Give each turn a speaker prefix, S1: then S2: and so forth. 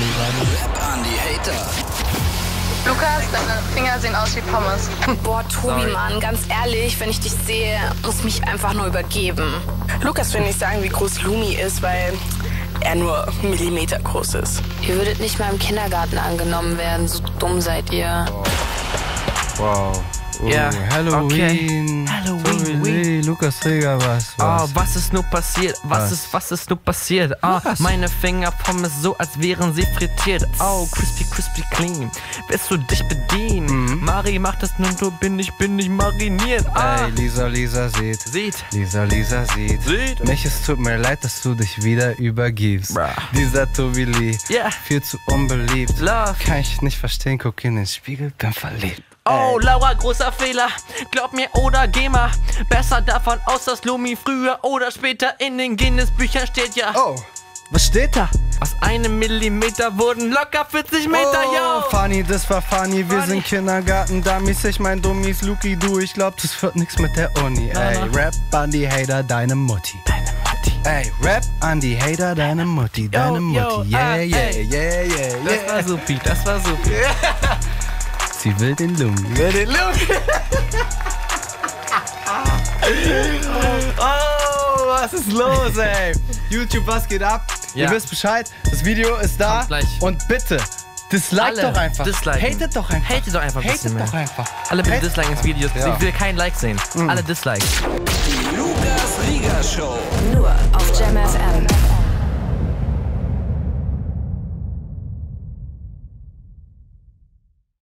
S1: Rap an die Hater.
S2: Lukas, deine Finger sehen aus wie Pommes.
S3: Boah, Tobi, Mann, ganz ehrlich, wenn ich dich sehe, muss mich einfach nur übergeben.
S4: Lukas will nicht sagen, wie groß Lumi ist, weil er nur Millimeter groß ist.
S3: Ihr würdet nicht mal im Kindergarten angenommen werden, so dumm seid ihr.
S5: Wow.
S6: Ja,
S5: Halloween.
S6: okay. Halloween.
S5: Hey, Lukas Träger, was?
S6: Oh, was ist nur passiert? Was ist nur passiert? Oh, meine Finger pommes so, als wären sie frittiert. Oh, crispy clean. Willst du dich bedienen? Mari macht das nur so, bin ich mariniert.
S5: Ey, Lisa sieht. Lisa sieht. Mich, es tut mir leid, dass du dich wieder übergibst.
S6: Bruh.
S5: Dieser Tobi Lee,
S6: Yeah.
S5: viel zu unbeliebt.
S6: Love.
S5: Kann ich nicht verstehen, guck in den Spiegel, bin verliebt.
S6: Oh, Laura, großer Fehler. Glaub mir oder geh mal. Besser davon aus, dass Lumi früher oder später in den Guinness-Büchern steht, ja.
S5: Oh, was steht da?
S6: Aus einem Millimeter wurden locker 40 Meter, yo.
S5: Funny, das war funny. Wir sind Kindergarten-Dummies. Ich mein Dummies, Luki, du. Ich glaub, das wird nix mit der Uni. Ey, Rap an die Hater, deine Mutti. Ey, Rap an die Hater, deine Mutti. Deine Mutti. Yeah.
S6: Das war supi.
S5: Sie will den Lumi. Oh, was ist los, ey? YouTube, was geht ab?
S6: Ja.
S5: Ihr wisst Bescheid, das Video ist da.
S6: Kommt gleich.
S5: Und bitte, dislike doch einfach. Hatet doch einfach.
S6: Hatet doch einfach ein bisschen mehr.
S5: Hatet doch einfach.
S6: Alle bitte disliken das Video.
S5: Ja.
S6: Ich will kein Like sehen. Alle Dislikes.
S1: Die Lukas Rieger Show.
S3: Nur auf Jam FM.